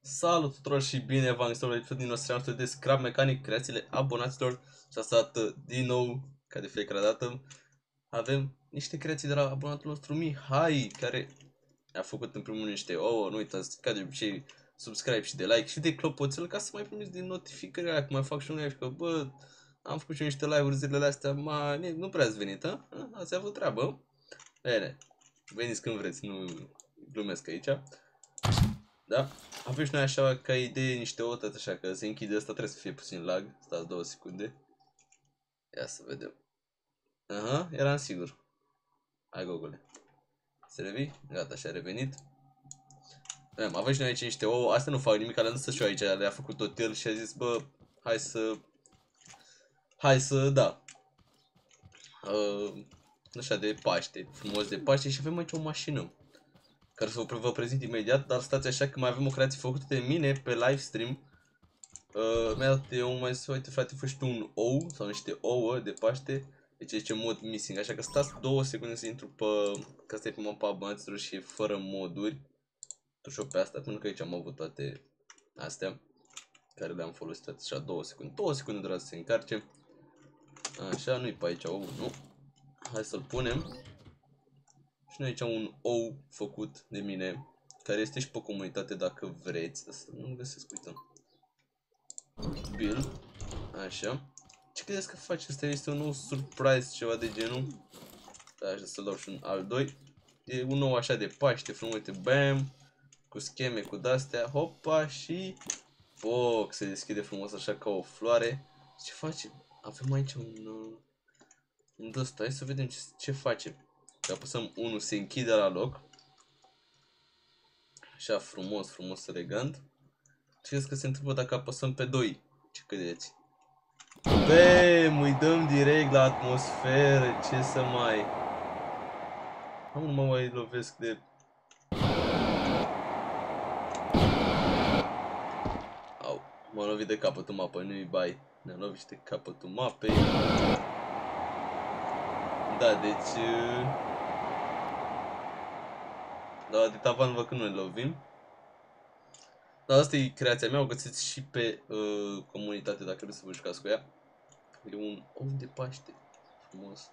Salut tuturor și bine v-am găsit la din nostru de Scrap Mechanic, creațiile abonaților. Și asta din nou, ca de fiecare dată, avem niște creații de la abonatul nostru Mihai, care a făcut în primul rând niște ouă. Nu uitați, ca de obicei, subscribe și de like și de clopoțel ca să mai primiți din notificări alea, cum mai fac și un live, că bă, am făcut și niște live-uri zilele astea, nu prea ați venit, a? Ați avut treabă? Bine, veniți când vreți, nu glumesc aici. Da? Avem și noi așa ca idee niște ouă, tot așa că se închide asta, trebuie să fie puțin lag. Stați 2 secunde. Ia să vedem. Aha, eram sigur. Hai Gogole. Se revii? Gata, și-a revenit. Avem și noi aici niște ouă, astea nu fac nimic, ale însă și eu aici le-a făcut tot el și a zis, bă, hai să, da. Așa de Paște, frumos de Paște și avem aici o mașină care să vă prezint imediat, dar stați așa că mai avem o creație făcută de mine pe livestream. Mi-a dat eu mai zis, uite frate, fă și tu un ou sau niște ouă de Paște. Deci zice mod missing, așa că stați 2 secunde să intru pe, că asta e pe mapa abonaților și e fără moduri. Tu pe asta, pentru că aici am avut toate astea care le-am folosit, așa 2 secunde. 2 secunde doar să se încarce. Așa, nu-i pe aici ou, nu. Hai să-l punem. Și noi aici un ou făcut de mine, care este și pe comunitate dacă vreți. Asta nu găsesc, uităm. Build. Așa. Ce credeți că face? Asta este un nou surprise, ceva de genul. Așa, să dau și un al 2. E un nou așa de Paște, frumos, uite, bam. Cu scheme, cu de-astea, hopa și... Foc, se deschide frumos așa ca o floare. Ce face? Avem aici un d-ăsta, hai să vedem ce face. Că apăsăm 1, se închide la loc. Așa frumos, frumos, elegant. Ce credeți că se întâmplă dacă apăsăm pe 2? Ce credeți? Bam, îi dăm direct la atmosferă, ce să mai... Nu mă mai lovesc de... Au, m-am lovit de capătul mapei, nu-i bai. Ne-am lovit de capătul mapei. Da, deci... Da, de tavan văd că nu ne lovim. Dar asta e creația mea, o găsiți și pe comunitate dacă vreți să vă jucați cu ea. E un ou de Paște. Frumos.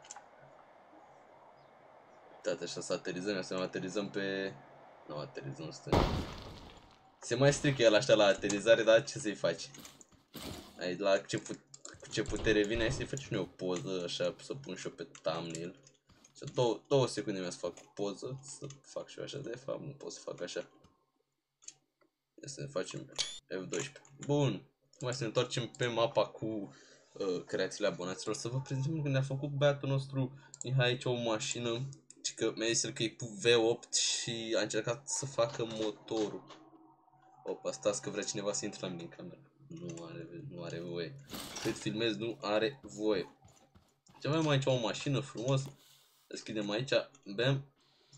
Uitați așa să aterizăm, să aterizăm pe... Nu aterizăm, stai. Se mai strică el așa la aterizare, dar ce să-i faci? Ai la ce putere vine, hai să-i faci și noi o poză, așa, să pun și eu pe thumbnail. Și 2 secunde mi-a să fac o poză, să fac și eu așa, de fapt nu pot să fac așa. Ia să ne facem F12. Bun, mai să ne întoarcem pe mapa cu creațiile abonaților, să vă prezentăm când ne-a făcut băiatul nostru Mihai aici o mașină. Și că mi-a zis că e cu V8 și a încercat să facă motorul. Opa, stați că vrea cineva să intre la mine în cameră. Nu are voie. Cât filmez, nu are voie. Ce avem aici o mașină frumos. Deschidem aici, bam.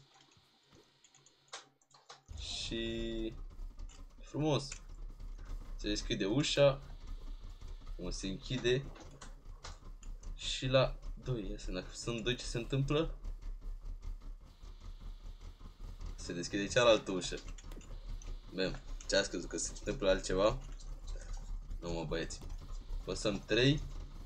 Și frumos. Se deschide ușa. Cum se închide. Și la 2, dacă sunt 2, ce se întâmplă? Se deschide cealaltă ușă. Bam. Ce ați crezut că se întâmplă altceva? Nu mă băieți. Păsăm 3.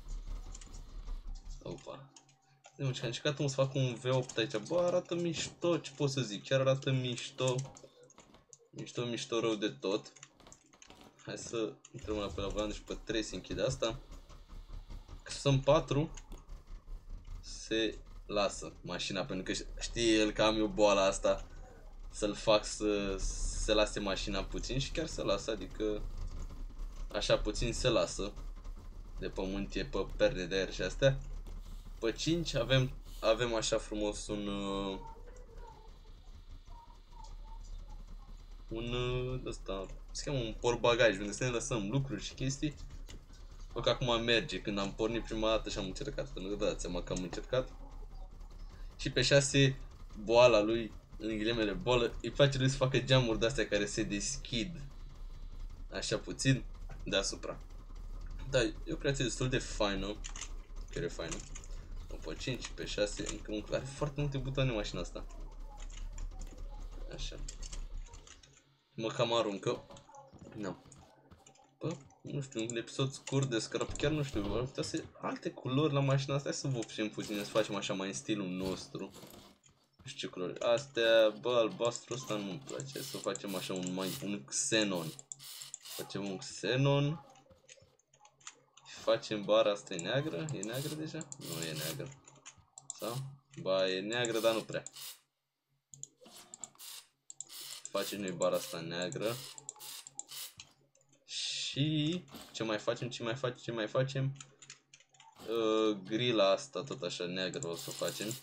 Opa. Deci am încercat să fac un V8 aici. Bă, arată mișto, ce pot să zic? Chiar arată mișto. Mișto rău de tot. Hai să intrăm la pe la volan, deci pe 3 se închide asta. Că sunt 4. Se lasă mașina, pentru că știe el că am eu boala asta. Să-l fac să se lase mașina puțin și chiar se lasă, adică așa puțin se lasă. De pământ e pe perde de aer și astea. Pe 5 avem așa frumos ăsta, se cheamă un portbagaj unde să ne lăsăm lucruri și chestii. Bă, că acum merge, când am pornit prima dată și am încercat, pentru că vă dați seama că am încercat. Și pe 6 boala lui, în ghilimele boală, îi place lui să facă geamuri de-astea care se deschid așa puțin deasupra. Da, e o creație destul de faină. Chiar e faină. Pe 5, pe 6, încă are foarte multe butoane mașina asta. Așa. Mă cam aruncă. No. Bă, nu știu, un episod scurt de scrap, chiar nu știu, ar putea să alte culori la mașina asta, să vopsim puțin, să facem așa mai în stilul nostru. Nu știu ce culori. Astea, bă, albastru ăsta nu-mi place, să facem așa un xenon. Facem un xenon. Facem bara asta, e neagră? E neagră deja? Nu e neagră. Sau? Ba, e neagră, dar nu prea. Facem noi bara asta neagră. Și ce mai facem? Ce mai facem? Grila asta tot așa neagră o să o facem.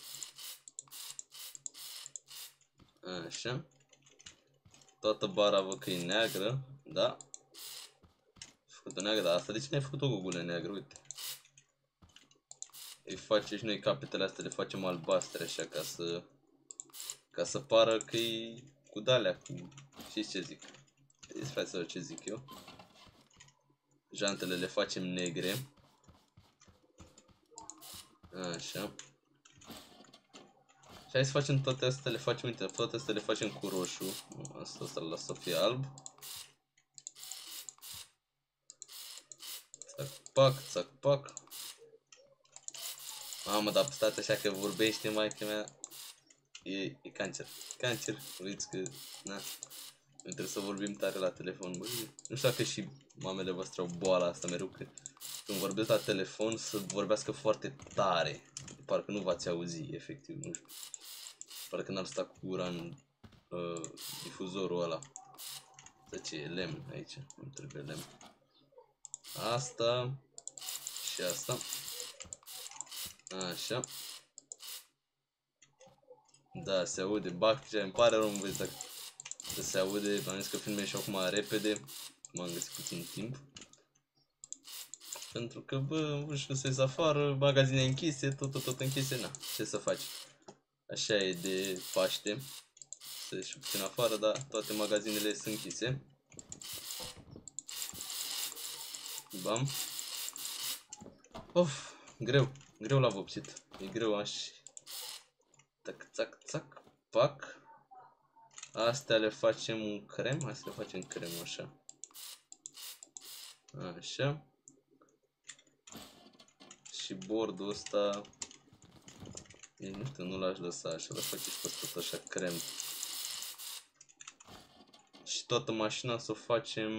Așa. Toată bara văd că e neagră, da? Făcut-o neagră, dar asta de ce n-ai făcut-o cu gulă neagră? Uite. Îi face și noi capetele astea, le facem albastre așa ca să pară că e cu dalea, cu... Știți ce zic? Știți, frate, ce zic eu? Jantele le facem negre. Așa. Și hai să facem toate astea, le facem, uite, toate astea le facem cu roșu. Asta las să fie alb. Țac, pac, țac, pac. Mamă, dar stați așa că vorbește maica mea. E cancer. Cancer, uiți că, na. Nu trebuie să vorbim tare la telefon, bă. Nu știu dacă și mamele voastre au boala asta mereu, că când vorbesc la telefon să vorbească foarte tare. Parcă nu v-ați auzi, efectiv, nu știu. Parcă n-ar sta cu gura în difuzorul ăla. Asta ce e? Lemn aici, nu trebuie lemn. Asta și asta. Așa. Da, se aude, bac, îmi pare rău, înveți dacă se aude, am zis că filmez și acum repede, m-am găsit puțin timp. Pentru că, bă, își găsesc afară, magazine închise, tot închise, na, ce să faci. Așa e de Paște, să ieși puțin afară, dar toate magazinele sunt închise. Bam. Of, greu la vopsit, e greu așa. Tac, tac, tac, pac. Astea le facem un crem, hai să le facem crem așa. Așa. Și bordul ăsta, nu știu, nu l-aș lăsa așa, l-aș face și pe tot așa crem. Și toată mașina să o facem,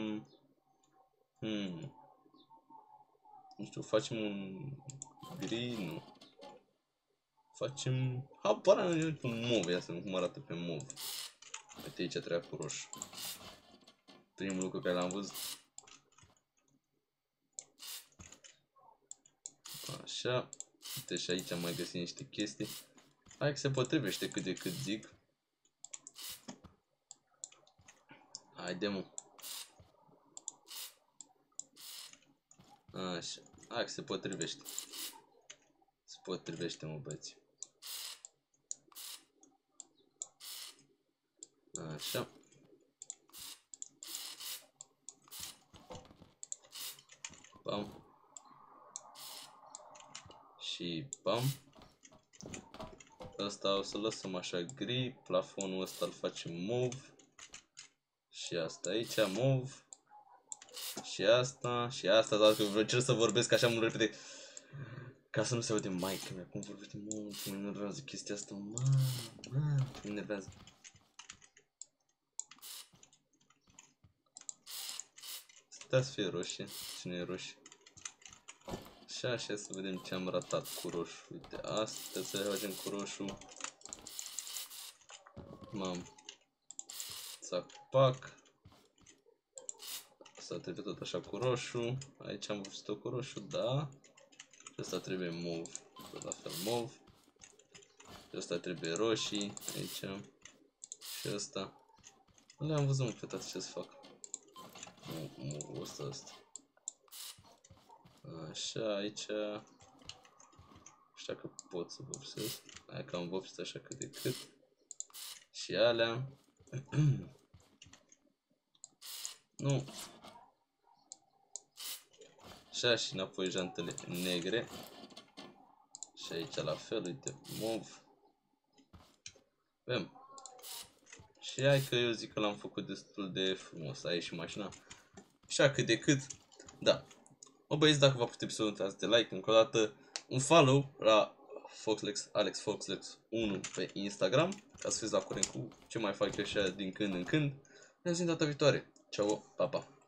nu știu, facem un gri, nu. Facem, habar un mov, ia să cum arată pe mov. Uite aici treia cu roșu. Primul lucru care l-am văzut. Așa. Uite și aici am mai găsit niște chestii. Hai că se potrivește cât de cât zic. Haide mă. Așa. Hai că se potrivește. Se potrivește mă băieți. Așa. Bam. Și bam. Asta o să lăsăm așa gri. Plafonul ăsta îl facem mov. Și asta aici mov. Și asta, dar că încerc să vorbesc așa mult repede. Ca să nu se aude maica mea, cum vorbește mult, mă enervează chestia asta, mă enervează. Astea să fie roșii, cine e roșii. Așa, să vedem ce am ratat cu roșu. Uite, astea să le facem cu roșu. Mam. Țac, pac. Asta trebuie tot așa cu roșu. Aici am vopsit-o cu roșu, da. Și asta trebuie mov. Tot la fel mov. Și asta trebuie roșii. Aici. Și asta. Nu le-am văzut mult pe toate ce să fac. Nu, asta. Așa, aici. Așa că pot să vopsesc. Hai că am vopsit așa cât de cât. Și alea. Nu. Așa și înapoi jantele negre. Și aici la fel, uite, mov. Bem. Și hai că eu zic că l-am făcut destul de frumos. Aici și mașina. așa cât de cât. Da. Mă băieți, dacă v-a plăcut episodul, dați de like încă o dată, un follow la Alex Foxlex 1 pe Instagram, ca să fiți la curent cu ce mai fac eu așa din când în când. Ne auzim data viitoare. Ceau, pa, pa!